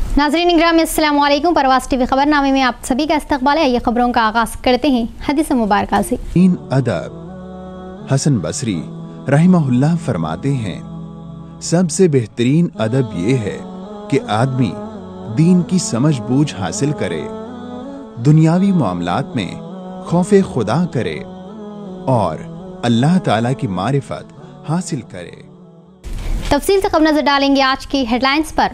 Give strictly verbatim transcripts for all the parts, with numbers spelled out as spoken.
नाज़रीन इकराम अस्सलाम वालेकुम। परवाज़ टीवी खबरनामे में आप सभी का इस्तकबाल है। ये खबरों का आगाज़ करते हैं हदीस मुबारक से। तीन अदब। हसन बसरी रहमहुल्लाह फरमाते हैं, सबसे बेहतरीन अदब ये है कि आदमी दीन की समझ बूझ हासिल करे, दुनियावी मामलात में खौफे खुदा करे और अल्लाह ताला की मारिफत हासिल करे। तफसील से खबर नजर डालेंगे आज की हेडलाइंस पर।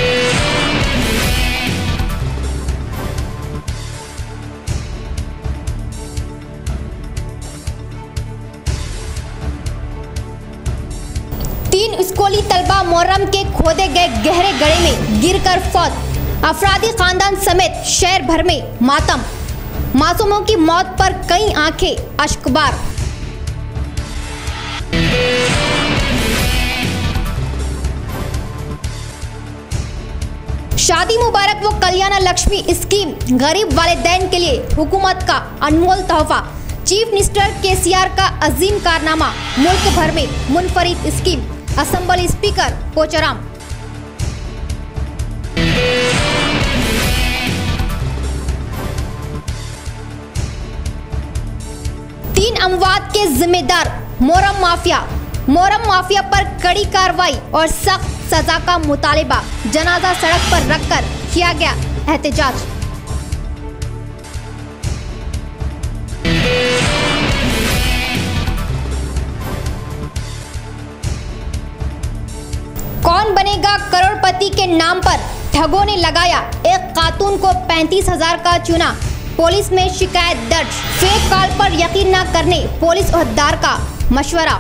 तीन स्कूली तलबा मुहर्रम के खोदे गए गहरे गड्ढे में गिरकर फौत। अफरादी खानदान समेत शहर भर में मातम। मासूमों की मौत पर कई आंखें अश्कबार। शादी मुबारक व कल्याण लक्ष्मी स्कीम गरीब वालिदैन के लिए हुकूमत का अनमोल तोहफा। चीफ मिनिस्टर केसीआर का अजीम कारनामा, मुल्क भर में मुनफरिद स्कीम। Assembly speaker Pocharam. तीन अमवात के जिम्मेदार मोहर्रम माफिया। मोहर्रम माफिया पर कड़ी कार्रवाई और सख्त सजा का मुतालिबा। जनाजा सड़क पर रखकर किया गया एहतजाज। कौन बनेगा करोड़पति के नाम पर ठगों ने लगाया एक खातून को पैंतीस हजार का चूना। पुलिस में शिकायत दर्ज। फेक कॉल पर यकीन न करने पुलिस ओहदेदार का मशवरा।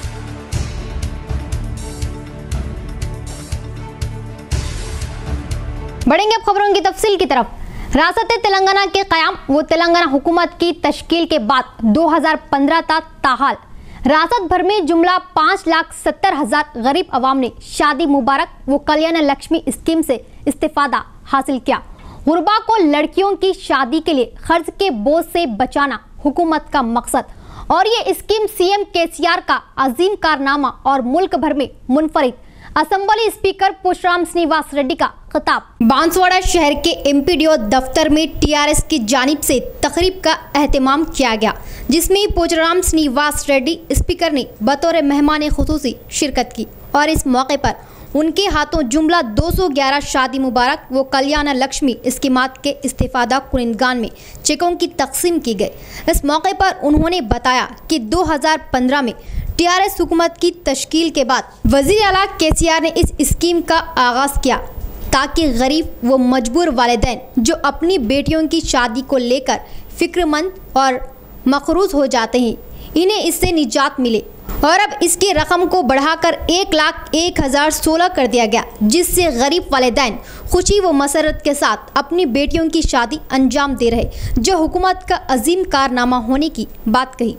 बढ़ेंगे अब खबरों की तफसील की तरफ। रियासत तेलंगाना के क़याम व तेलंगाना हुकूमत की तश्कील के बाद दो हज़ार पंद्रह तक ताहाल रियासत भर में जुमला पाँच लाख सत्तर हजार गरीब अवाम ने शादी मुबारक व कल्याण लक्ष्मी स्कीम से इस्तेफादा हासिल किया। गुरबा को लड़कियों की शादी के लिए खर्च के बोझ से बचाना हुकूमत का मकसद और ये स्कीम सीएम केसीआर का अजीम कारनामा और मुल्क भर में मुनफरिद। असेंबली स्पीकर पोचाराम श्रीनिवास रेड्डी का खिताब। बांसवाड़ा शहर के एमपीडीओ दफ्तर में टीआरएस की जानिब से तकरीब का एहतमाम किया गया, जिसमें पोचाराम श्रीनिवास रेड्डी स्पीकर ने बतौर मेहमान खुसूसी शिरकत की और इस मौके पर उनके हाथों जुमला दो सौ ग्यारह शादी मुबारक व कल्याण लक्ष्मी स्कीमात के इस्तेफादा कुनिंदगान में चेकों की तकसीम की गई। इस मौके पर उन्होंने बताया कि दो हज़ार पंद्रह में टीआरएस हुकूमत की तश्कील के बाद वज़ीर आला केसीआर ने इस स्कीम का आगाज़ किया ताकि गरीब व मजबूर वालिदैन जो अपनी बेटियों की शादी को लेकर फिक्रमंद और मकरूज हो जाते हैं, इन्हें इससे निजात मिले और अब इसकी रकम को बढ़ाकर एक लाख एक हज़ार सोलह कर दिया गया, जिससे गरीब वालिदैन खुशी व मसरत के साथ अपनी बेटियों की शादी अंजाम दे रहे, जो हुकूमत का अजीम कारनामा होने की बात कही।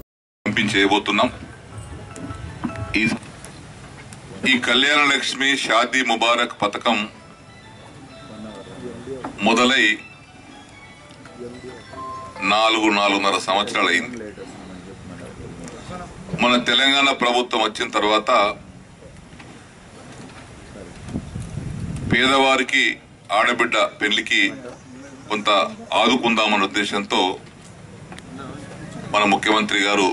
ఈ కళ్యాణ లక్ష్మి షాదీ ముబారక్ పథకం మొదలై నాలుగు నాలుగున్నర సంవత్సరాలు అయింది. మన తెలంగాణ ప్రభుత్వం వచ్చిన తర్వాత పేదవారికి ఆడబిడ్డ పెళ్లికి కొంత ఆదుకుందామన్న ఉద్దేశంతో మన ముఖ్యమంత్రి గారు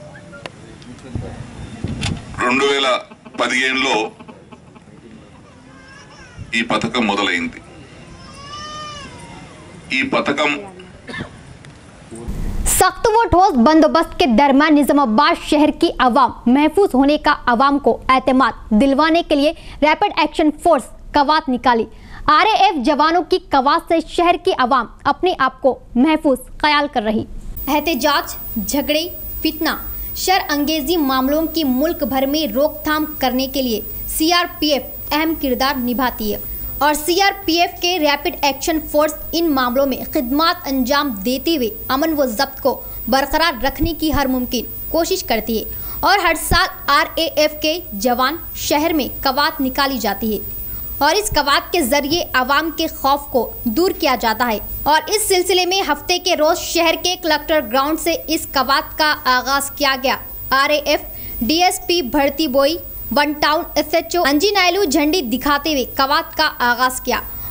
రెండు వేల పదిహేనులో ఈ పథకం మొదలైంది. ఈ పథకం सख्त व ठोस बंदोबस्त के दरमियान निजामाबाद शहर की आवाम महफूज होने का आवाम को एतमाद दिलवाने के लिए रैपिड एक्शन फोर्स कवात निकाली। आरएएफ जवानों की कवात से शहर की आवाम अपने आप को महफूज ख्याल कर रही। एहतजाज, झगड़े, फितना, शर अंगेजी मामलों की मुल्क भर में रोकथाम करने के लिए सीआरपीएफ अहम किरदार निभाती है और सीआरपीएफ के रैपिड एक्शन फोर्स इन मामलों में खिदमत अंजाम देते हुए अमन व ज़ब्त को बरकरार रखने की हर मुमकिन कोशिश करती है और हर साल आरएएफ के जवान शहर में कवात निकाली जाती है और इस कवात के जरिए आवाम के खौफ को दूर किया जाता है। और इस सिलसिले में हफ्ते के रोज शहर के कलेक्टर ग्राउंड से इस कवात का आगाज किया गया। आरएएफ डीएसपी भर्ती बोई वन टाउन एसएचओ अंजी नायलू झंडी दिखाते हुए कवात का आगाज किया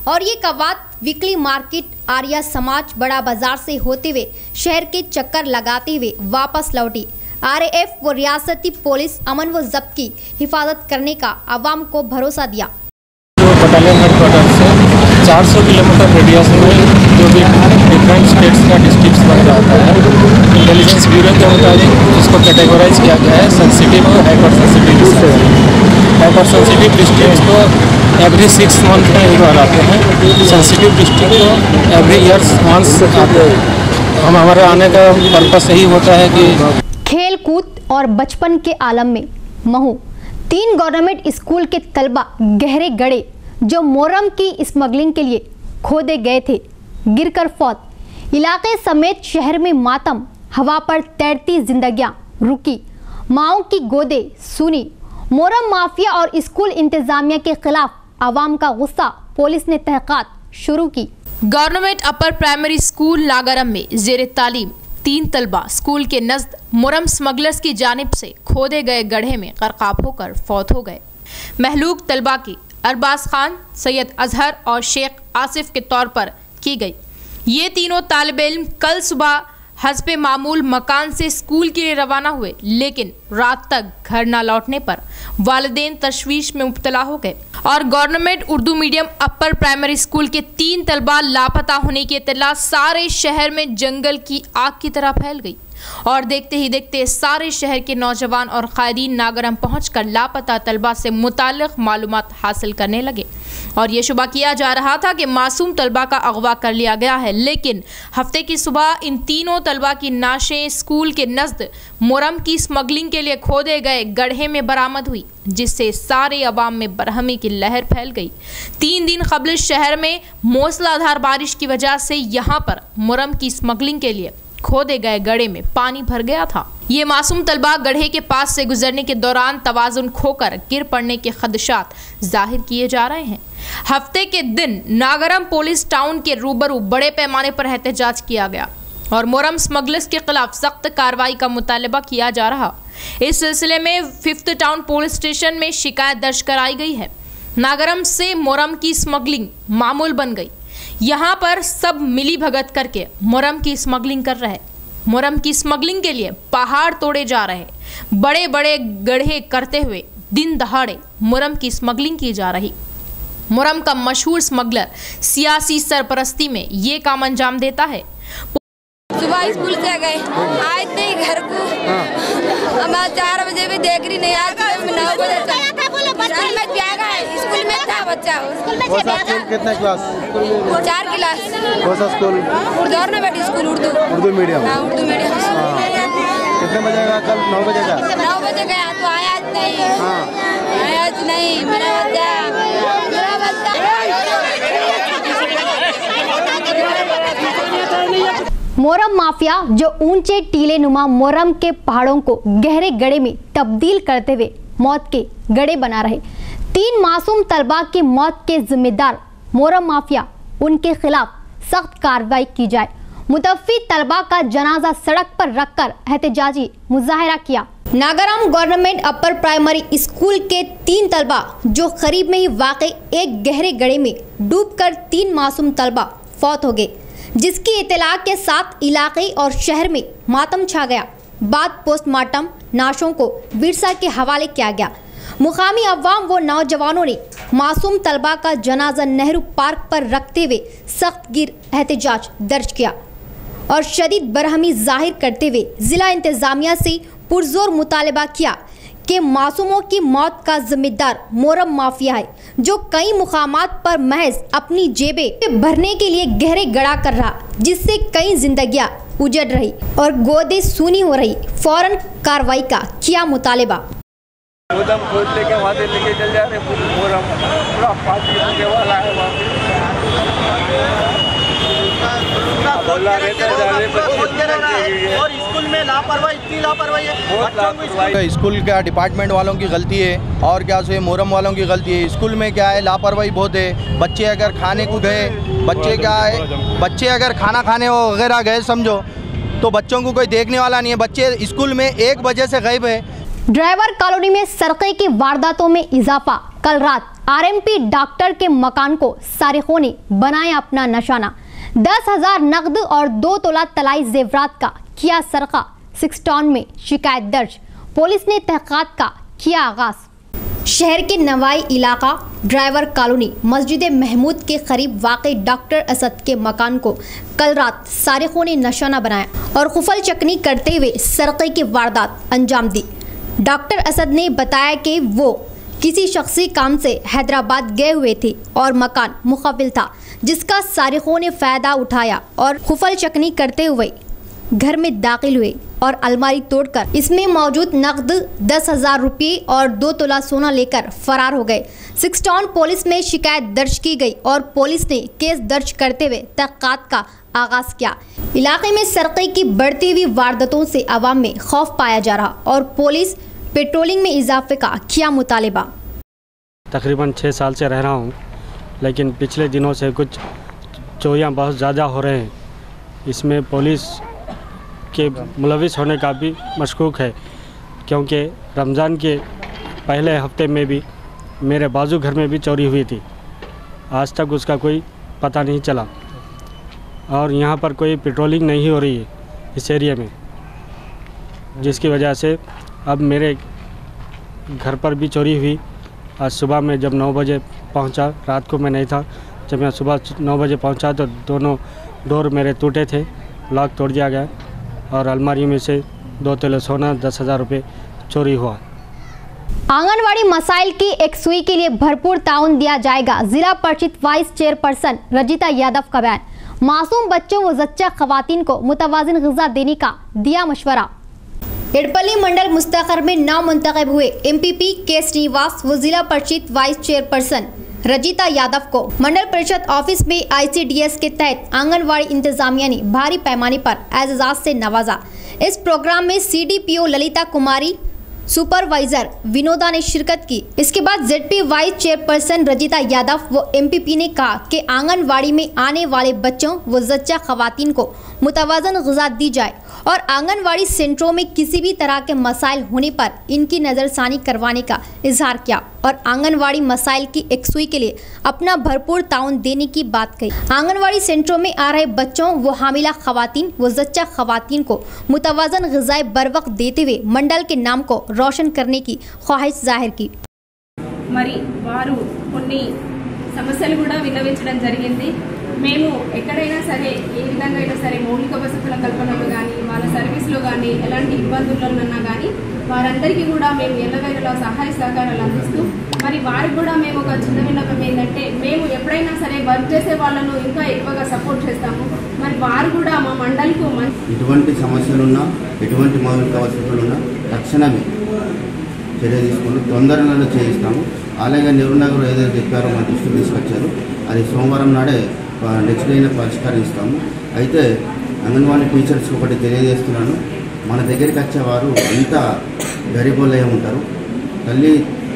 और ये कवात वीकली मार्केट, आर्या समाज, बड़ा बाजार से होते हुए शहर के चक्कर लगाते हुए वापस लौटी। आरएएफ व रियासती पुलिस अमन व जब्त की हिफाजत करने का आवाम को भरोसा दिया। बटालियन हेडक्वार्टर से चार सौ किलोमीटर रेडियस में जो भी डिफरेंट स्टेट्स का डिस्ट्रिक्ट्स बन जाता है, इंटेलिजेंस ब्यूरो के मुताबिक इसको कैटेगराइज किया गया है सेंसिटिव और hyper sensitive district. Hyper sensitive districts को एवरी सिक्स मंथ में एक बार आते हैं, सेंसिटिव डिस्ट्रिक्ट को एवरी ईयर्स वंस आते हैं। हम हमारे आने का पर्पस यही होता है कि खेल कूद और बचपन के आलम में महू तीन गवर्नमेंट स्कूल के तलबा गहरे गड़े जो मोहर्रम की स्मगलिंग के लिए खोदे गए थे, गिरकर फौत। इलाके समेत शहर में मातम, हवा पर तैरती जिंदगियां रुकी, माओं की गोदे सुनी। मोहर्रम माफिया और स्कूल इंतजामिया के खिलाफ आवाम का गुस्सा, पुलिस ने तहकीकात शुरू की। Government upper primary school Nagaram में जेर तालीम तीन तलबा स्कूल के नज़द मोहर्रम स्मगलर्स की जानिब से खोदे गए गड्ढे में गरकाब होकर फौत हो गए। महलूक तलबा की अरबाज खान, सैयद अजहर और शेख आसिफ के तौर पर की गई। ये तीनों तालिबे इल्म कल सुबह हस्बे मामूल मकान से स्कूल के लिए रवाना हुए, लेकिन रात तक घर न लौटने पर वालिदैन तशवीश में मुब्तला हो गए और government Urdu medium upper primary school के तीन तलबा लापता होने की इत्तला सारे शहर में जंगल की आग की तरह फैल गई और देखते ही देखते सारे शहर के नौजवान और कायदीन नागरम पहुंचकर लापता तलबा से मुताल्लिक़ मालूमात हासिल करने लगे और ये शुबा किया जा रहा था कि मासूम तलबा का अगवा कर लिया गया है। लेकिन हफ्ते की सुबह इन तीनों तलबा की नाशें स्कूल के नज़द मोहर्रम की स्मगलिंग के लिए खोदे गए गड्ढे में बरामद हुई, जिससे सारे अवाम में बरहमी की लहर फैल गई। तीन दिन कबल शहर में मूसलाधार बारिश की वजह से यहाँ पर मोहर्रम की स्मगलिंग के लिए खोदे गए गड्ढे में पानी भर गया था। ये मासूम तलबा गड्ढे के पास से गुजरने के दौरान तवाज़ुन खोकर गिर पड़ने के खदशात जाहिर किए जा रहे हैं। हफ्ते के दिन नागरम पुलिस टाउन के रूबरू बड़े पैमाने पर एहतजाज किया गया और मोहर्रम स्मगलर्स के खिलाफ सख्त कार्रवाई का मुतालबा किया जा रहा। इस सिलसिले में फिफ्थ टाउन पुलिस स्टेशन में शिकायत दर्ज कराई गई है। नागरम से मोहर्रम की स्मगलिंग मामूल बन गई। यहाँ पर सब मिली भगत करके मोहर्रम की स्मगलिंग कर रहे। मोहर्रम की स्मगलिंग के लिए पहाड़ तोड़े जा रहे, बड़े बड़े गड्ढे करते हुए दिन दहाड़े मोहर्रम की स्मगलिंग की जा रही। मोहर्रम का मशहूर स्मगलर सियासी सरपरस्ती में ये काम अंजाम देता है। सुबह स्कूल से गए, आए थे घर को, हम चार बजे भी देख रही नहीं, आज नौ बजे स्कूल में क्या गए, स्कूल में था बच्चा। कौन सा स्कूल, कितना क्लास? चार क्लास। कौन सा school? Government school Urdu. Urdu medium. हाँ, उर्दू मीडियम। कितने बजे का? कल नौ बजे का। नौ बजे गया तो आया नहीं। हाँ। आया नहीं, मेरा बच्चा, मेरा बच्चा। मोहर्रम माफिया जो ऊंचे टीले नुमा मोहर्रम के पहाड़ों को गहरे गड्ढे में तब्दील करते हुए मौत के गड्ढे बना रहे। तीन मासूम तलबा की मौत के जिम्मेदार मोहर्रम माफिया, उनके खिलाफ सख्त कार्रवाई की जाए। मुतव्वि तलबा का जनाजा सड़क पर रखकर एहतजाजी मुजाहरा किया। Nagaram government upper primary school के तीन तलबा जो करीब में ही वाक़ एक गहरे गड्ढे में डूबकर तीन मासूम तलबा फौत हो गए, जिसकी इत्तला के साथ इलाके और शहर में मातम छा गया। बाद पोस्टमार्टम नाशों को विरसा के हवाले किया गया। मुकामी अवाम व नौजवानों ने मासूम तलबा का जनाजा नेहरू पार्क पर रखते हुए सख्त गिर एहतजाज दर्ज किया और शदीद बरहमी जाहिर करते हुए जिला इंतजामिया से पुरजोर मुतालबा किया कि मासूमों की मौत का जिम्मेदार मोहर्रम माफिया है, जो कई मुकामात पर महज अपनी जेबें भरने के लिए गहरे गड़ा कर रहा, जिससे कई जिंदगियां उजड़ रही और गोदे सूनी हो रही। फौरन कार्रवाई का किया मुतालबा। गोदम खोद लेके वहाँ से लेके चल जा रहे मोहर्रम पूरा पार्टी होने वाला है। वहाँ और स्कूल में लापरवाही, इतनी लापरवाही है। स्कूल क्या डिपार्टमेंट वालों की गलती है और क्या सो मोहर्रम वालों की गलती है। स्कूल में क्या है, लापरवाही बहुत है। बच्चे अगर खाने को गए, बच्चे क्या है, बच्चे अगर खाना खाने वगैरह गए समझो, तो बच्चों को कोई देखने वाला नहीं है। बच्चे स्कूल में एक बजे से गायब है। ड्राइवर कॉलोनी में सरके की वारदातों में इजाफा। कल रात आरएमपी डॉक्टर के मकान को सारिकों ने बनाया अपना निशाना। दस हजार नकद और दो तोला तलाई जेवरात का किया सरका। सिक्स टाउन में शिकायत दर्ज, पुलिस ने तहकीकात का किया आगाज। शहर के नवाई इलाका ड्राइवर कॉलोनी मस्जिद महमूद के करीब वाक़ई डॉक्टर असद के मकान को कल रात सारिकों ने निशाना बनाया और खुफल चकनी करते हुए सरके की वारदात अंजाम दी। डॉक्टर असद ने बताया कि वो किसी शख्सी काम से हैदराबाद गए हुए थे और मकान मुखबिल था, जिसका सारिकों ने फ़ायदा उठाया और खुफल चकनी करते हुए घर में दाखिल हुए और अलमारी तोड़कर इसमें मौजूद नकद दस हजार रुपये और दो तोला सोना लेकर फरार हो गए। सिक्स टाउन पुलिस में शिकायत दर्ज की गई और पुलिस ने केस दर्ज करते हुए तहकीकात का आगाज किया। इलाके में सरके की बढ़ती हुई वारदातों से आवाम में खौफ पाया जा रहा और पुलिस पेट्रोलिंग में इजाफे का किया मुतालिबा। तकरीबन छः साल से रह रहा हूँ, लेकिन पिछले दिनों से कुछ चोरियाँ बहुत ज़्यादा हो रहे हैं। इसमें पुलिस के मुलविस होने का भी मशकूक है, क्योंकि रमज़ान के पहले हफ्ते में भी मेरे बाजू घर में भी चोरी हुई थी। आज तक उसका कोई पता नहीं चला और यहाँ पर कोई पेट्रोलिंग नहीं हो रही है इस एरिया में, जिसकी वजह से अब मेरे घर पर भी चोरी हुई। आज सुबह में जब नौ बजे पहुंचा, रात को मैं नहीं था, जब मैं सुबह नौ बजे पहुंचा तो दोनों डोर मेरे टूटे थे, लॉक तोड़ दिया गया और अलमारी में से दो तोले सोना दस हज़ार रुपये चोरी हुआ। आंगनवाड़ी मसाइल की एक सुई के लिए भरपूर ताउन दिया जाएगा, जिला परिषद वाइस चेयरपर्सन रजिता यादव का बयान। मासूम बच्चों व जच्चा खवातीन को मुतवाजिन ग़िज़ा देने का दिया मशवरा। एडपल्ली मंडल मुस्तखर में नाम मुंतखब हुए एमपीपी के श्रीनिवास व जिला परिषद वाइस चेयरपर्सन रजिता यादव को मंडल परिषद ऑफिस में आईसीडीएस के तहत आंगनवाड़ी इंतजामिया ने भारी पैमाने पर एजाज़ से नवाजा। इस प्रोग्राम में सीडीपीओ ललिता कुमारी, सुपरवाइजर विनोदा ने शिरकत की। इसके बाद ZP vice chairperson Rajitha Yadav व एमपीपी ने कहा कि आंगनवाड़ी में आने वाले बच्चों व जच्चा खवातीन को मुतवाज़न ग़िज़ा दी जाए और आंगनवाड़ी सेंटरों में किसी भी तरह के मसाइल होने पर इनकी नज़रसानी करवाने का इजहार किया और आंगनवाड़ी मसाइल की एकसुई के लिए अपना भरपूर ताउन देने की बात कही। आंगनवाड़ी सेंटरों में आ रहे बच्चों व हामिला खवातीन व जच्चा खवातीन को मुतवाज़न ग़िज़ाएँ बरवक्त देते हुए मंडल के नाम को रोशन करने की ख्वाहिश जाहिर की। మరి వారు కొన్ని సమస్యలు కూడా విన్నవించడం జరిగింది। మేము ఎక్కడైనా సరే ఏ విధంగా అయినా సరే మౌలిక వసతుల కల్పనలో కానీ వాళ్ళ సర్వీస్లో కానీ ఎలాంటి ఇబ్బందులన్నా కానీ వారందరికీ కూడా మేము ఎల్లవేళలా సహాయ సహకారాలు అందిస్తూ మరి వారికి కూడా మేము ఒక చిన్న విన్నపం ఏంటంటే మేము ఎప్పుడైనా సరే వర్క్ చేసే వాళ్ళను ఇంకా ఎక్కువగా సపోర్ట్ చేస్తాము। మరి వారు కూడా మా మండలికి ఎటువంటి సమస్యలున్నా ఎటువంటి మౌలిక వసతులున్నా తక్షణమే చర్య తీసుకొని తొందరగా చేయిస్తాము। అలాగే నిర్ణయాలు ఏదైతే చెప్పారో మా దృష్టికి తీసుకొచ్చారు, అది సోమవారం నాడే నెక్స్ట్ డేనే పరిష్కరిస్తాము। అయితే అంగన్వాడీ టీచర్స్కి ఒకటి తెలియజేస్తున్నాను, మన దగ్గరికి వచ్చేవారు అంతా గరీబోళ్ళే ఉంటారు। తల్లి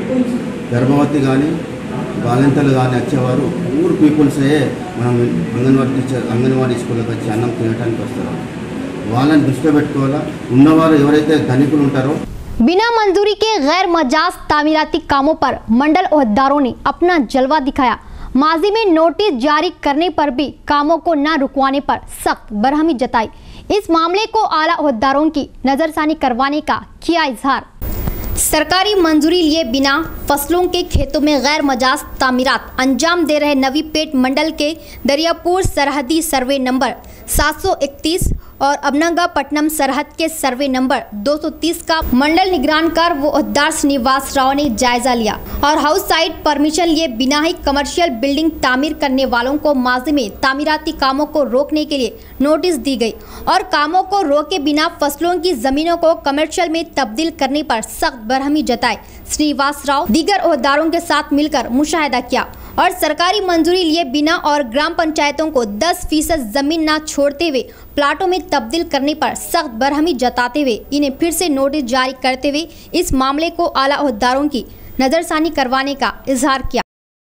గర్భవతి కానీ బాలింతలు కానీ వచ్చేవారు పూర్ పీపుల్సే మనం అంగన్వాడీ టీచర్ అంగన్వాడీ స్కూల్కి వచ్చి అన్నం తినడానికి వస్తారు। వాళ్ళని దృష్టిలో పెట్టుకోవాలా। ఉన్నవారు ఎవరైతే ధనికులు ఉంటారో बिना मंजूरी के गैर मजाज तामीराती कामों पर मंडल ओहदेदारों ने अपना जलवा दिखाया। माजी में नोटिस जारी करने पर भी कामों को न रुकवाने पर सख्त बरहमी जताई। इस मामले को आला ओहदेदारों की नजरसानी करवाने का किया इजहार। सरकारी मंजूरी लिए बिना फसलों के खेतों में गैर मजाज तामीरात अंजाम दे रहे नवी पेट मंडल के दरियापुर सरहदी सर्वे नंबर सात सौ इकतीस और अबनगा पट्टनम सरहद के सर्वे नंबर दो सौ तीस का मंडल निगरानकार व ओहदेदार श्रीनिवास राव ने जायजा लिया और हाउस साइट परमिशन लिए बिना ही कमर्शियल बिल्डिंग तामीर करने वालों को माजी में तामीराती कामों को रोकने के लिए नोटिस दी गई और कामों को रोके बिना फसलों की जमीनों को कमर्शियल में तब्दील करने पर सख्त बरहमी जताई। श्रीनिवास राव दीगर ओहदेदारों के साथ मिलकर मुशाहिदा किया और सरकारी मंजूरी लिए बिना और ग्राम पंचायतों को दस फीसद जमीन न छोड़ते हुए प्लाटों में तब्दील करने पर सख्त बरहमी जताते हुए इन्हें फिर से नोटिस जारी करते हुए इस मामले को आला ओहदेदारों की नजरसानी करवाने का इजहार किया।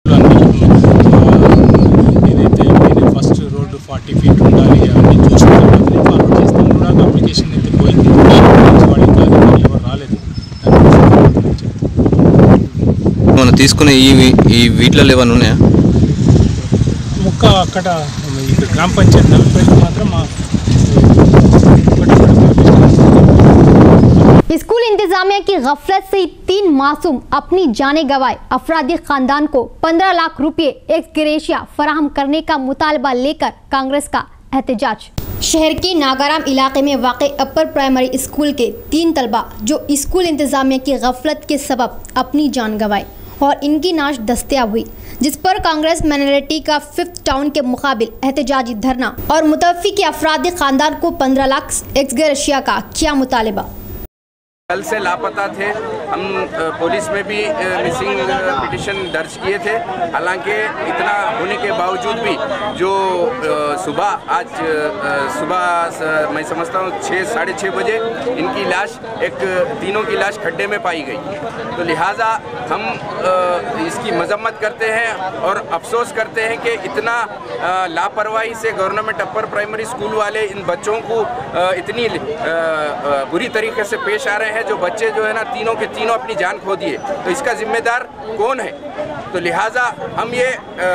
फस्ट रोड ఫార్టీ ఫీట్ ఉండాలి అని చూసుకుంటాం, ఫార్వర్డ్ చేస్తాం కూడా అప్లికేషన్ అయితే పోయింది, వాడికి ఎవరు రాలేదు। తీసుకునే ఈ ఈ వీటిలో ఏమైనా ఉన్నాయా? ముక్క అక్కడ గ్రామ పంచాయతీ నలుగురు మాత్రం మా स्कूल इंतजामिया की गफलत से तीन मासूम अपनी जानें गंवाए। अफरादी खानदान को पंद्रह लाख रुपए एक्स ग्रेशिया फराहम करने का मुतालबा लेकर कांग्रेस का एहतजाज। शहर के नागाराम इलाके में वाक़ अपर प्राइमरी स्कूल के तीन तलबा जो स्कूल इंतजामिया की गफलत के सबब अपनी जान गंवाए और इनकी नाश दस्तयाब हुई, जिस पर कांग्रेस माइनॉरिटी का फिफ्थ टाउन के मुकाबिल एहतजाजी धरना और मुतवफ़ी के अफरादी खानदान को पंद्रह लाख एक्स ग्रेशिया का किया मुतालबा। कल से लापता थे। हम पुलिस में भी मिसिंग पिटिशन दर्ज किए थे। हालांकि इतना होने के बावजूद भी जो सुबह आज सुबह मैं समझता हूँ छः साढ़े छः बजे इनकी लाश एक तीनों की लाश खड्डे में पाई गई। तो लिहाजा हम इसकी मजम्मत करते हैं और अफसोस करते हैं कि इतना लापरवाही से गवर्नमेंट अपर प्राइमरी स्कूल वाले इन बच्चों को इतनी बुरी तरीके से पेश आ रहे हैं। जो बच्चे जो है ना तीनों के तीनों अपनी जान खो दिए, तो इसका जिम्मेदार कौन है? तो लिहाजा हम ये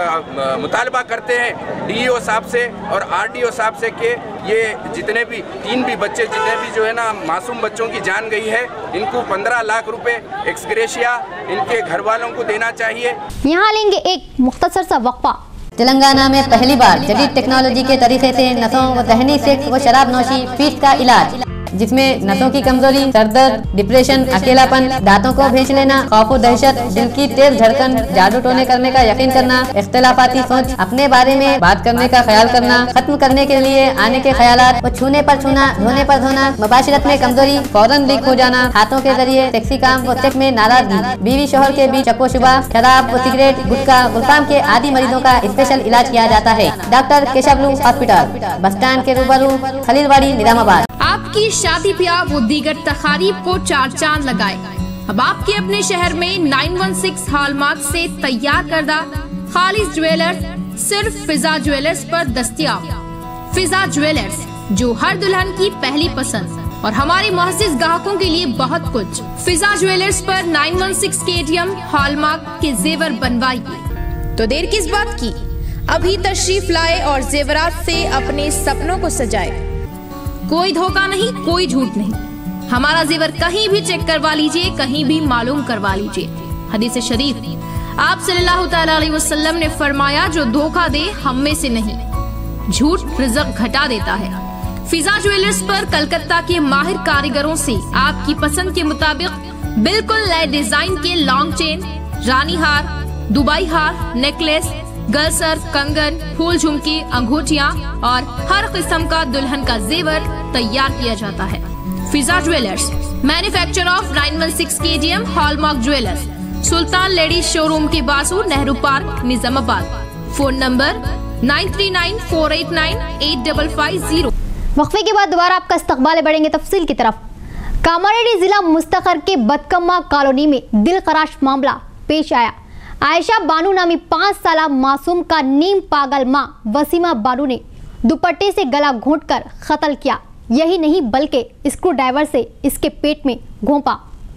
मुतालबा करते हैं डीईओ साहब से और आरडीओ साहब से कि ये जितने भी तीन भी बच्चे जितने भी जो है ना मासूम बच्चों की जान गई है, इनको पंद्रह लाख रुपए एक्स ग्रेशिया इनके घर वालों को देना चाहिए। यहाँ लेंगे एक मुख्तसर सा वक्फा। तेलंगाना में पहली बार जदीद टेक्नोलॉजी के तरीके से नसों व दहनी सेक्स व शराब नौशी फीस का इलाज, जिसमें नसों की कमजोरी, सरदर्द, डिप्रेशन, अकेलापन, दांतों को भींच लेना, खौफ व दहशत, दिल की तेज धड़कन, जादू टोने करने का यकीन करना, इख्तिलाफाती सोच, अपने बारे में बात करने का ख्याल करना, खत्म करने के लिए आने के ख्यालात, वो छूने पर छूना, धोने पर धोना, मुबाशिरत में कमजोरी, फौरन लीक हो जाना, हाथों के जरिए सेक्सी काम व सेक्स में नाराजगी, बीवी शोहर के बीच चप्पो शुबा, शराब व सिगरेट, गुटखा, गुलफाम के आदि मरीजों का स्पेशल इलाज किया जाता है। Doctor Keshavulu hospital, bus stand के रूबरू, खलीलवाड़ी, निजामाबाद। आपकी शादी ब्याह व दीगर तकारीब को चार चांद लगाए। अब आपके अपने शहर में नाइन वन सिक्स हॉलमार्क से तैयार करदा खालिस ज्वेलर्स सिर्फ फिजा ज्वेलर्स पर दस्तयाब। फिजा ज्वेलर्स, जो हर दुल्हन की पहली पसंद और हमारे मुअज़्ज़िज़ ग्राहकों के लिए बहुत कुछ। फिजा ज्वेलर्स पर nine one six KTM hallmark के जेवर बनवाइए। तो देर किस बात की, अभी तशरीफ लाए और जेवरात से अपने सपनों को सजाए। कोई धोखा नहीं, कोई झूठ नहीं, हमारा जेवर कहीं भी चेक करवा लीजिए, कहीं भी मालूम करवा लीजिए। हदीस शरीफ, आप सल्लल्लाहु तआला अलैहि वसल्लम ने फरमाया, जो धोखा दे हम में से नहीं, झूठ रिज़्क़ घटा देता है। फिजा ज्वेलर्स पर कलकत्ता के माहिर कारीगरों से आपकी पसंद के मुताबिक बिल्कुल नए डिजाइन के लॉन्ग चेन, रानी हार, दुबई हार, नेकलेस, गलसर, कंगन, फूल झुमकी, अंगूठियाँ और हर किस्म का दुल्हन का जेवर तैयार किया जाता है। Fiza jewellers, manufacture of nine one six KTM hallmark jewellers, Sultan ladies showroom के बाजू, Nehru park, Nizamabad. Phone number nine three nine four eight nine eight five five zero. वक्फे के बाद दोबारा आपका इस्तकबाल, बढ़ेंगे तफसील की तरफ। कामारेड्डी जिला मुस्तखर के बदकम्मा कॉलोनी में दिलखराश मामला पेश आया। आयशा बानू नामी पाँच साल मासूम का नीम पागल मां वसीमा बानू ने दुपट्टे से गला घोंटकर कत्ल किया। यही नहीं बल्कि स्क्रू ड्राइवर से इसके पेट में घोंपा।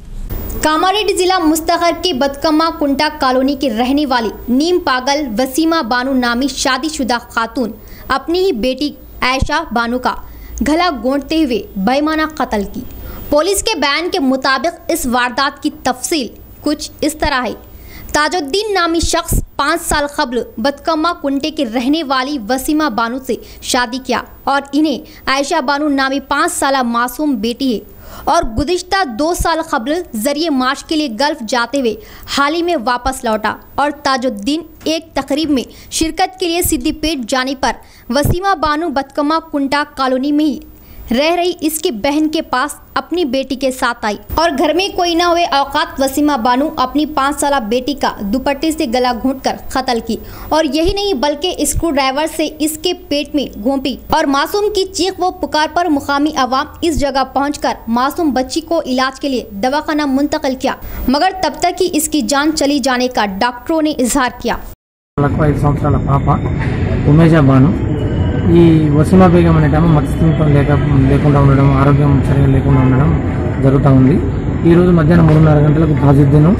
कामारेड्डी जिला मुस्तखर के बदकम्मा कुंटा कॉलोनी की रहने वाली नीम पागल वसीमा बानू नामी शादीशुदा खातून अपनी ही बेटी आयशा बानू का गला घोंटते हुए बेईमाना कत्ल की। पुलिस के बयान के मुताबिक इस वारदात की तफसील कुछ इस तरह है। ताजुद्दीन नामी शख्स पाँच साल कबल बदकम्मा कुंटे के रहने वाली वसीमा बानू से शादी किया और इन्हें आयशा बानू नामी पाँच साल मासूम बेटी है और गुज़िश्ता दो साल कबल जरिए मार्च के लिए गल्फ जाते हुए हाल ही में वापस लौटा और ताजुद्दीन एक तकरीब में शिरकत के लिए सिद्दीपेट जाने पर वसीमा बानू बदकम्मा कुंटा कॉलोनी में ही रह रही इसकी बहन के पास अपनी बेटी के साथ आई और घर में कोई न हुए औकात वसीमा बानू अपनी पाँच साल बेटी का दुपट्टे से गला घोंटकर कत्ल की और यही नहीं बल्कि स्क्रू ड्राइवर से इसके पेट में घोंपी और मासूम की चीख व पुकार पर मुकामी आवाम इस जगह पहुंचकर मासूम बच्ची को इलाज के लिए दवाखाना मुंतकिल किया, मगर तब तक ही इसकी जान चली जाने का डॉक्टरों ने इजहार किया। ఈ వసీమా బేగం అనేటమో మత్స్యత్వం లేక లేకుండా ఉండడం, ఆరోగ్యం సరిగా లేకుండా ఉండడం జరుగుతూ ఉంది। ఈరోజు మధ్యాహ్నం మూడున్నర గంటలకు తాజుద్దీన్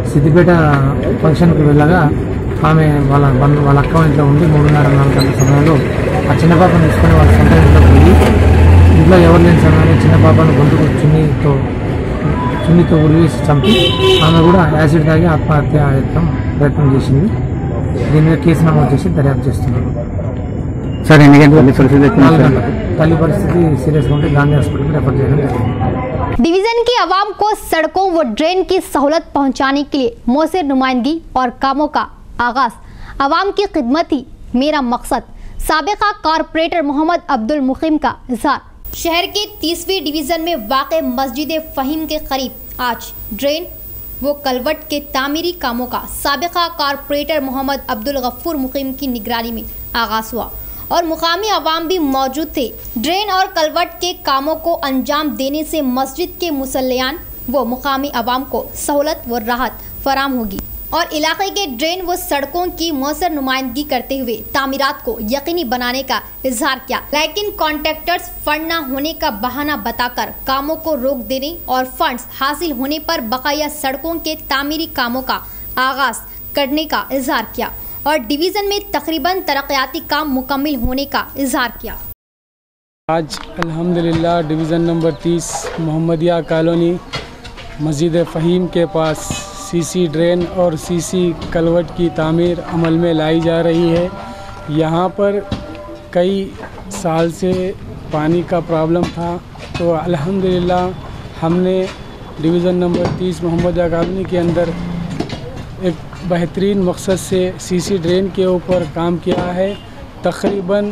సిద్దిపేట ఫంక్షన్కి వెళ్ళగా ఆమె వాళ్ళ బంధు వాళ్ళ అక్క ఇంట్లో ఉండి మూడున్నర నాలుగు గంటల సమయంలో ఆ చిన్న పాపను తీసుకొని వాళ్ళ సొంత ఇంట్లో పోయి ఇంట్లో ఎవరు లేని సమయంలో చిన్న పాపను గొంతుకు చున్నీతో చున్నీతో ఉరివేసి చంపి ఆమె కూడా యాసిడ్ తాగి ఆత్మహత్య యత్నం ప్రయత్నం చేసింది. దీని మీద కేసు నమోదు చేసి దర్యాప్తు చేస్తున్నారు. సార్ ఎన్ని గంటల పరిస్థితి తల్లి పరిస్థితి సీరియస్ ఉంటే గాంधी హాస్పిటల్ में रेफर చేయడం జరిగింది. डिवीजन की आवाम को सड़कों व ड्रेन की सहूलत पहुंचाने के लिए मौसर नुमाइंदगी और कामों का आगाज, आवाम की खिदमत ही मेरा मकसद, साबिका कारपोरेटर मोहम्मद अब्दुल मुकीम का इजहार। शहर के तीसवीं डिवीजन में वाक़ मस्जिद फ़हीम के करीब आज ड्रेन वो कलवट के तामीरी कामों का साबिका कारपोरेटर मोहम्मद अब्दुल गफ्फूर मुकीम की निगरानी में आगाज हुआ और मुकामी अवाम भी मौजूद थे। ड्रेन और कलवट के कामों को अंजाम देने से मस्जिद के मुसल्लियान व मुकामी अवाम को सहूलत व राहत फराम होगी और इलाके के ड्रेन व सड़कों की मौसर नुमाइंदगी करते हुए तामीरात को यकीनी बनाने का इजहार किया। लेकिन कॉन्ट्रैक्टर्स फंड न होने का बहाना बताकर कामों को रोक देने और फंड्स हासिल होने पर बकाया सड़कों के तामीरी कामों का आगाज करने का इजहार किया और डिवीज़न में तकरीबन तरक्याती काम मुकम्मल होने का इजहार किया। आज अल्हम्दुलिल्लाह डिवीज़न नंबर तीस मोहम्मदिया कॉलोनी मस्जिद फ़हीम के पास सीसी ड्रेन और सीसी कलवट की तामीर अमल में लाई जा रही है। यहाँ पर कई साल से पानी का प्रॉब्लम था, तो अल्हम्दुलिल्लाह हमने डिवीज़न नंबर तीस मोहम्मदिया कॉलोनी के अंदर एक बेहतरीन मकसद से सीसी ड्रेन के ऊपर काम किया है। तकरीबन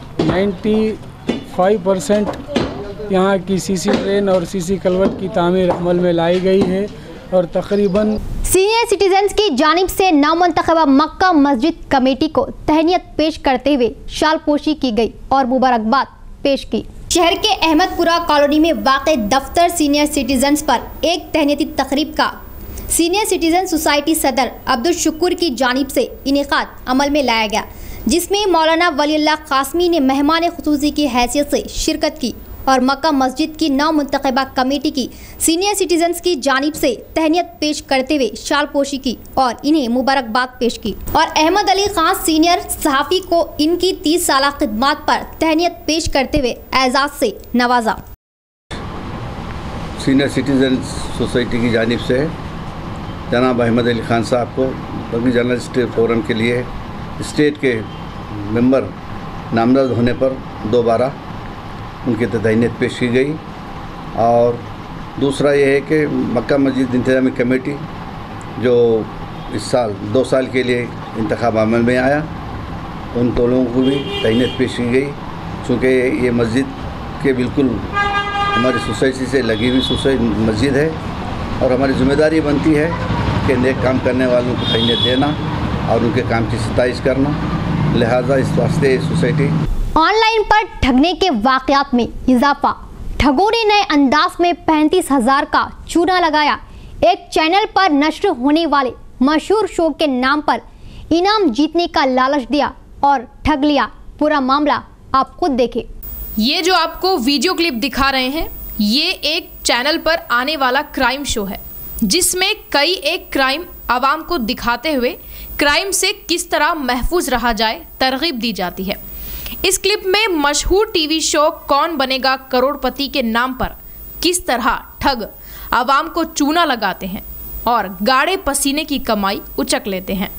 पचानवे परसेंट यहाँ की सीसी ड्रेन और सीसी कलवट की तामीर अमल में लाई गई है और तकरीबन सीनियर सिटीजन्स की जानिब से नामुंतखबा मक्का मस्जिद कमेटी को तहनीत पेश करते हुए शाल पोशी की गई और मुबारकबाद पेश की। शहर के अहमदपुरा कॉलोनी में वाक़ दफ्तर सीनियर सिटीजन्स पर एक तहनीती तकरीब का सीनियर सिटीजन सोसाइटी सदर अब्दुल शुक्र की जानिब से इनेकाद अमल में लाया गया, जिसमें मौलाना वलीउल्लाह कासमी ने मेहमान खुसूसी की हैसियत से शिरकत की और मक्का मस्जिद की नौ मुंतखबा कमेटी की सीनियर सिटीजन्स की जानिब से तहनीत पेश करते हुए शाल पोशी की और इन्हें मुबारकबाद पेश की और अहमद अली खान सीनियर सहाफ़ी को इनकी तीस साल खिदमत पर तहनीत पेश करते हुए एजाज़ से नवाजा। सीनियर सिटीजन सोसाइटी की जानिब से जनाब अहमद अली ख़ान साहब को पब्लिक जर्नलिस्ट फोरम के लिए स्टेट के मेंबर नामजद होने पर दोबारा उनकी तहनीत पेश की गई। और दूसरा ये है कि मक्का मस्जिद इंतज़ामी कमेटी जो इस साल दो साल के लिए इंतखाब अमल में आया, उन दो लोगों को भी तहनीत पेश की गई, चूँकि ये मस्जिद के बिल्कुल हमारी सोसाइटी से लगी हुई सोसाइटी मस्जिद है और हमारी जिम्मेदारी बनती है कि नेक काम करने वालों को तहनीत देना और उनके काम की सताइश करना। लिहाजा इस वास्ते सोसाइटी ऑनलाइन पर ठगने के वाकयात में इजाफा, ठगों ने नए अंदाज में पैंतीस हजार का चूना लगाया। एक चैनल पर नश्र होने वाले मशहूर शो के नाम पर इनाम जीतने का लालच दिया और ठग लिया। पूरा मामला आप खुद देखें। ये जो आपको वीडियो क्लिप दिखा रहे हैं, ये एक चैनल पर आने वाला क्राइम शो है, जिसमें कई एक क्राइम आवाम को दिखाते हुए क्राइम से किस तरह महफूज रहा जाए तरगीब दी जाती है। इस क्लिप में मशहूर टीवी शो कौन बनेगा करोड़पति के नाम पर किस तरह ठग आवाम को चूना लगाते हैं और गाढ़े पसीने की कमाई उचक लेते हैं।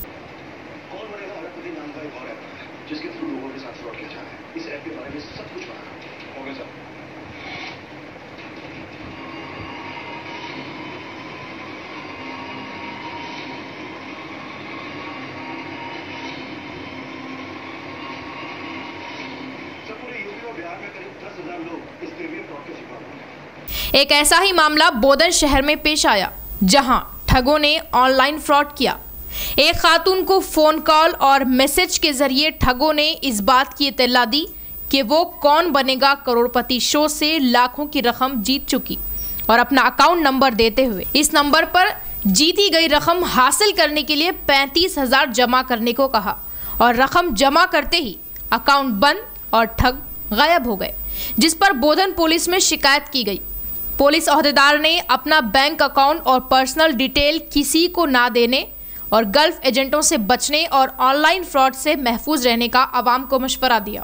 एक ऐसा ही मामला बोधन शहर में पेश आया, जहां ठगों ने ऑनलाइन फ्रॉड किया। एक खातून को फोन कॉल और मैसेज के जरिए ठगों ने इस बात की इत्तला दी कि वो कौन बनेगा करोड़पति शो से लाखों की रकम जीत चुकी और अपना अकाउंट नंबर देते हुए इस नंबर पर जीती गई रकम हासिल करने के लिए पैंतीस हजार जमा करने को कहा और रकम जमा करते ही अकाउंट बंद और ठग गायब हो गए, जिस पर बोधन पुलिस में शिकायत की गई। पुलिस ओहदेदार ने अपना बैंक अकाउंट और पर्सनल डिटेल किसी को ना देने और गल्फ एजेंटों से बचने और ऑनलाइन फ्रॉड से महफूज रहने का आवाम को मशवरा दिया।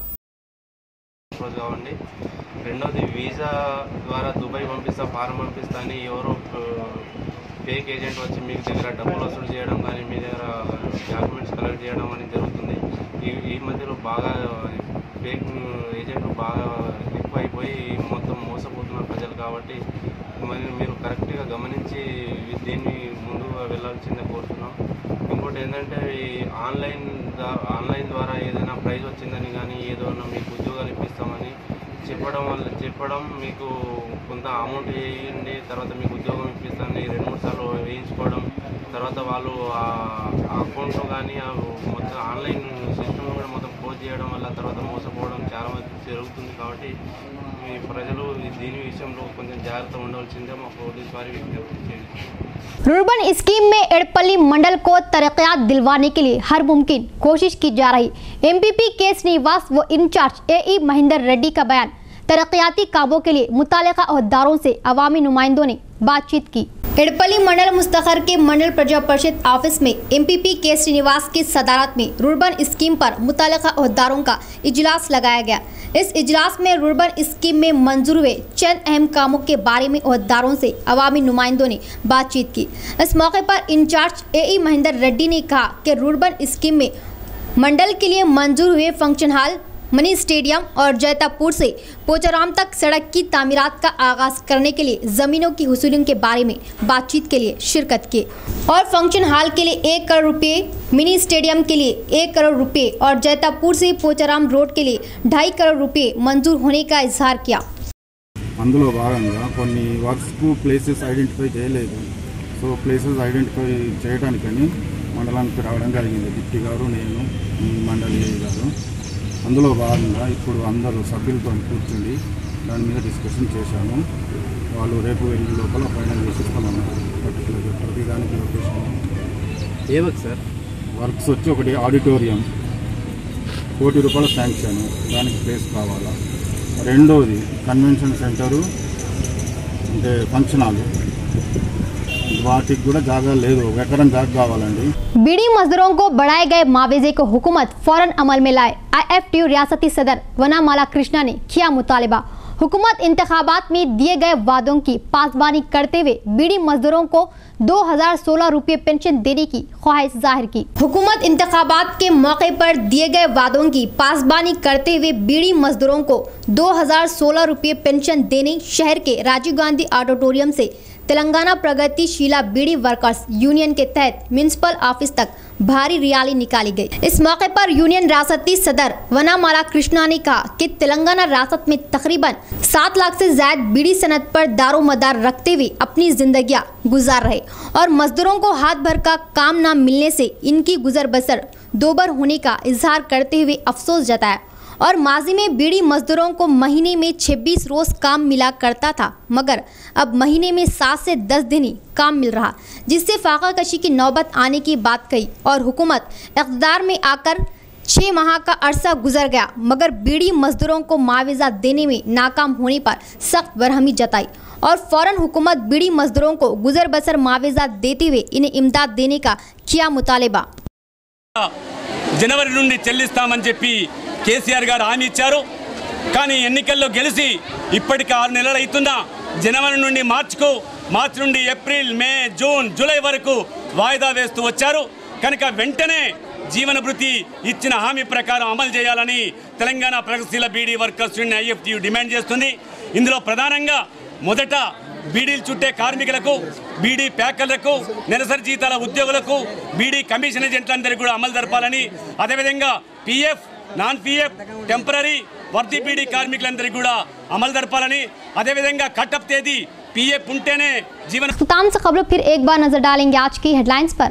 రెండోది వీసా ద్వారా దుబాయ్ పంపిస్తా ఫారం పంపిస్తా అని ఎవరో ఫేక్ ఏజెంట్ వచ్చి మీ దగ్గర డబ్బులు వసూలు చేయడం కానీ మీ దగ్గర డాక్యుమెంట్స్ కలెక్ట్ చేయడం అనేది జరుగుతుంది। ఈ ఈ మధ్యలో బాగా ఫేక్ ఏజెంట్లు బాగా ఎక్కువైపోయి మొత్తం మోసపోతున్నారు ప్రజలు। కాబట్టి మరి మీరు కరెక్ట్గా గమనించి దీన్ని ముందుకు వెళ్ళాల్సిందే కోరుతున్నాం। ఇంకోటి ఏంటంటే ఈ ఆన్లైన్ ఆన్లైన్ ద్వారా ఏదైనా ప్రైజ్ వచ్చిందని కానీ ఏదో మీకు ఉద్యోగాలు ఇప్పిస్తామని చెప్పడం వల్ల చెప్పడం మీకు కొంత అమౌంట్ వేయండి తర్వాత మీకు ఉద్యోగం ఇప్పిస్తామని రెండు మూడు సార్లు వేయించుకోవడం తర్వాత వాళ్ళు ఆ అకౌంట్లో కానీ మొత్తం ఆన్లైన్ సిస్టమ్ కూడా మొత్తం క్లోజ్ చేయడం వల్ల తర్వాత మోసపోవడం చాలా మంది జరుగుతుంది। కాబట్టి మీ ప్రజలు దీని విషయంలో కొంచెం జాగ్రత్త ఉండవలసిందే మా పోలీస్ వారి విజ్ఞప్తి చేయండి। रुर्बन स्कीम में एड़पल्ली मंडल को तरक्यात दिलवाने के लिए हर मुमकिन कोशिश की जा रही। एमपीपी के श्रीनिवास व इंचार्ज एई महेंद्र रेड्डी का बयान। तरक्याती कामों के लिए मुतालिका ओहदेदारों से अवामी नुमाइंदों ने बातचीत की। एड़पल्ली मंडल मुस्तखर के मंडल प्रजा परिषद ऑफिस में एमपीपी के श्रीनिवास की सदारत में रुर्बन स्कीम पर मुतालिका ओहदेदारों का इजलास लगाया गया। इस इजलास में रुर्बन स्कीम में मंजूर हुए चंद अहम कामों के बारे में ओहदेदारों से अवामी नुमाइंदों ने बातचीत की। इस मौके पर इंचार्ज एई महेंद्र रेड्डी ने कहा कि रुर्बन स्कीम में मंडल के लिए मंजूर हुए फंक्शन हॉल, मनी स्टेडियम और जैतापुर से पोचाराम तक सड़क की तामीरात का आगाज करने के लिए जमीनों की हुसूलियत के बारे में बातचीत के लिए शिरकत की और फंक्शन हॉल के लिए एक करोड़ रुपए, मिनी स्टेडियम के लिए एक करोड़ रुपए और जैतापुर से पोचाराम रोड के लिए ढाई करोड़ रुपए मंजूर होने का इजहार किया। అందులో భాగంగా కొన్ని వర్క్స్ కు ప్లేసెస్ ఐడెంటిఫై చేయలేదు। సో ప్లేసెస్ ఐడెంటిఫై చేయడానికని మండలానికి రావడం జరిగింది డిప్యూటీ గారు నేను మండలి గారు। అందులో భాగంగా ఇప్పుడు అందరూ సభ్యులతో కూర్చుని దాని మీద డిస్కషన్ చేశాము। వాళ్ళు రేపు వెళ్ళి లోపల ఫైనల్ చేసిస్తామన్నారు। పర్టికులర్గా ప్రతి దానికి లొకేషన్ ఏ వర్క్ సార్ వర్క్స్ వచ్చి ఒకటి ఆడిటోరియం కోటి రూపాయల శాంక్షన్ దానికి ప్లేస్ కావాలా। రెండోది కన్వెన్షన్ సెంటరు అంటే ఫంక్షన్ హాల్ वाटिक కూడా జాగా లేదు ఎకరం జాగా కావాలండి। बीड़ी मजदूरों को बढ़ाए गए मुआवजे को हुकूमत फौरन अमल में लाए। आईएफटीयू रियासती सदर वनामाला कृष्णा ने किया मुतालिबा। हुकूमत इंतखाबात में दिए गए वादों की पासबानी करते हुए बीड़ी मजदूरों को दो हजार सोलह रुपये पेंशन देने की ख्वाहिश जाहिर की। हुकूमत इंतखाबात के मौके पर दिए गए वादों की पासबानी करते हुए बीड़ी मजदूरों को दो हजार सोलह रुपये पेंशन देने शहर के राजीव गांधी ऑडिटोरियम से तेलंगाना प्रगतिशीला बीड़ी वर्कर्स यूनियन के तहत म्युनिसिपल ऑफिस तक भारी रैली निकाली गई। इस मौके पर यूनियन रियासती सदर वनामाला कृष्णा ने कहा कि तेलंगाना रियासत में तकरीबन सात लाख से ज्यादा बीड़ी सनत पर दारोमदार रखते हुए अपनी जिंदगियां गुजार रहे और मजदूरों को हाथ भर का काम न मिलने से इनकी गुजर बसर दोबर होने का इजहार करते हुए अफसोस जताया और माजी में बीड़ी मजदूरों को महीने में छब्बीस रोज काम मिला करता था मगर अब महीने में सात से दस दिन ही काम मिल रहा जिससे फाका कशी की नौबत आने की बात कही और हुकूमत इक़्तिदार में आकर छः माह का अरसा गुजर गया मगर बीड़ी मजदूरों को मुआवजा देने में नाकाम होने पर सख्त बरहमी जताई और फौरन हुकूमत बीड़ी मजदूरों को गुजर बसर मुआवजा देते हुए इन्हें इमदाद देने का किया मुतालिबा। जनवरी నుండి చెల్లిస్తామని చెప్పి కేసీఆర్ గారు హామీ ఇచ్చారు కానీ ఎన్నికల్లో గెలిచి ఇప్పటికి ఆరు నెలలు అవుతున్నా జనవరి నుండి మార్చికు మార్చి నుండి ఏప్రిల్ మే జూన్ జూలై వరకు వాయిదా వేస్తూ వచ్చారు కనుక వెంటనే జీవన భృతి ఇచ్చిన హామీ ప్రకారం అమలు చేయాలని Telangana Pragatisheela beedi workers union IFTU demand చేస్తుంది। ఇందులో ప్రధానంగా మొదట బీడీలు చుట్టే కార్మికులకు బీడీ ప్యాకర్లకు నెలసరి జీతాల ఉద్యోగులకు బీడీ కమిషన్ ఏజెంట్లందరికీ కూడా అమలు జరపాలని అదేవిధంగా పీఎఫ్ నాన్ పీఎఫ్ టెంపరీ వర్ది బీడీ కార్మికులందరికీ కూడా అమలు జరపాలని అదేవిధంగా కట్టప్ తేదీ पीएफ ఉంటేనే జీవన तमाम से खबरों फिर एक बार नजर डालेंगे आज की हेडलाइंस पर।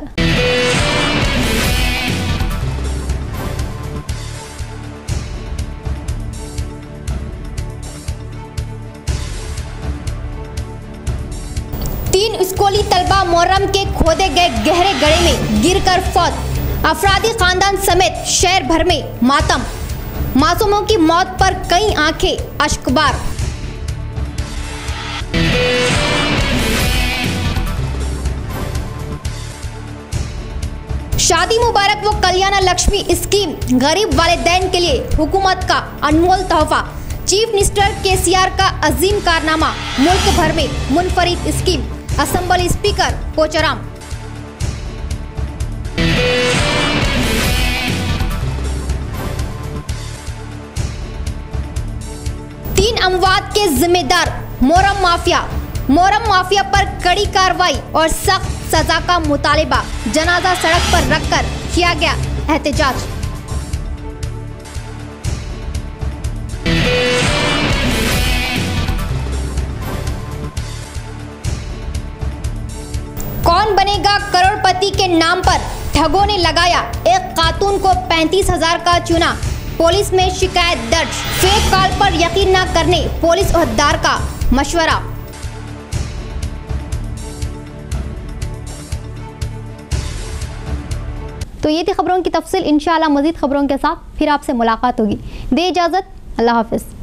तीन स्कूली तलबा मुहर्रम के खोदे गए गहरे गड्ढे में गिरकर फौत। अफरादी खानदान समेत शहर भर में मातम। मासूमों की मौत पर कई आंखें अश्कबार। शादी मुबारक व कल्याण लक्ष्मी स्कीम गरीब वालिदैन के लिए हुकूमत का अनमोल तोहफा। चीफ मिनिस्टर केसीआर का अजीम कारनामा, मुल्क भर में मुनफरिद स्कीम। Assembly speaker Pocharam. तीन अमवात के जिम्मेदार मोरम माफिया। मोरम माफिया पर कड़ी कार्रवाई और सख्त सजा का मुतालिबा। जनाजा सड़क पर रखकर किया गया एहतजाज। कौन बनेगा करोड़पति के नाम पर ठगों ने लगाया एक खातून को पैंतीस हजार का चूना। पुलिस में शिकायत दर्ज। फेक कॉल पर यकीन न करने पुलिस ओहदेदार का मशवरा। तो ये थी खबरों की तफसील। इंशाअल्लाह मजीद खबरों के साथ फिर आपसे मुलाकात होगी। दे इजाजत, अल्लाह हाफिज।